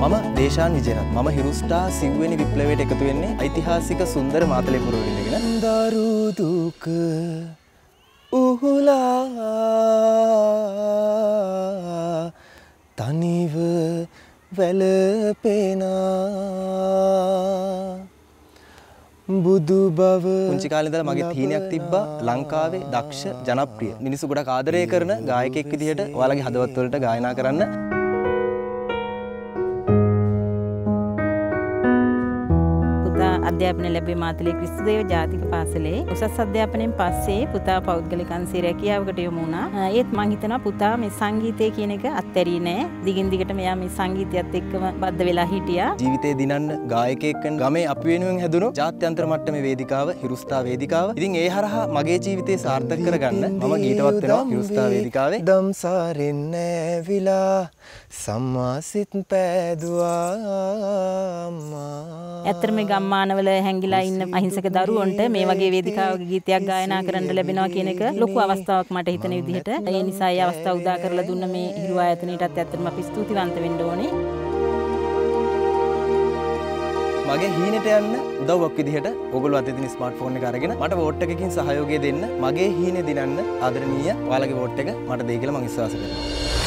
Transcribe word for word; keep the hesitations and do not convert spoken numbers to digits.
මම දේශාන් විජේරත්. මම හිරුස්ටා සිව්වෙනි විප්ලවයට එකතු වෙන්නේ ඓතිහාසික සුන්දර මාතලේ පුරවැඩි ඉඳගෙන. දරු දුක උහුලා තනිව වැළපෙනා බුදු බව. පුංචි කාලේ ඉඳලා මගේ තීනයක් තිබ්බා ලංකාවේ දක්ෂ ජනප්‍රිය මිනිස්සු ගොඩක් ආදරය කරන ගායකයෙක් විදිහට ඔයාලගේ හදවත් වලට ගායනා කරන්න. අධ්‍යාපනය ලැබුවේ මාතලේ ක්‍රිස්තුදේව ජාතික පාසලේ. උසස් අධ්‍යාපනයෙන් පස්සේ පුතා පෞද්ගලික අංශේ රැකියාවකට යොමු වුණා. ඒත් මං හිතනවා පුතා මේ සංගීතය කියන එක අත්හැරියේ නෑ. දිගින් දිගට මෙයා මේ සංගීතයත් එක්කම බද්ධ වෙලා හිටියා. ජීවිතේ දිනන්න ගායකයෙක් වෙන ගමේ අපි වෙනුවෙන් හැදුණු ජාත්‍යන්තර මට්ටමේ වේදිකාව හිරුස්ටා වේදිකාව. ඉතින් ඒ හරහා මගේ ජීවිතේ සාර්ථක කරගන්න මම ගීතවත් වෙනවා හිරුස්ටා වේදිකාවේ. දම්සාරින් නැවිලා සම්මාසිත පෑදුවා. ඇත්තටම මේ ගම්මානවල හැංගිලා ඉන්න අහිංසක දරුවන්ට මේ වගේ වේදිකාවක ගීතයක් ගායනා කරන්න ලැබෙනවා කියන එක ලොකු අවස්ථාවක් මට හිතෙන විදිහට. ඒ නිසා ඒ අවස්ථාව උදා කරලා දුන්න මේ හිරු ආයතනයටත් ඇත්තටම අපි ස්තුතිවන්ත වෙන්න ඕනේ. මගේ හීනෙට යන්න උදව්වක් විදිහට ඔයගොල්ලෝ අතේ තියෙන ස්මාර්ට්ෆෝන් එක අරගෙන මට වෝට් එකකින් සහයෝගය දෙන්න. මගේ හීනේ දිනන්න ආදරණීය ඔයාලගේ වෝට් එක මට දෙයි කියලා මම විශ්වාස කරනවා.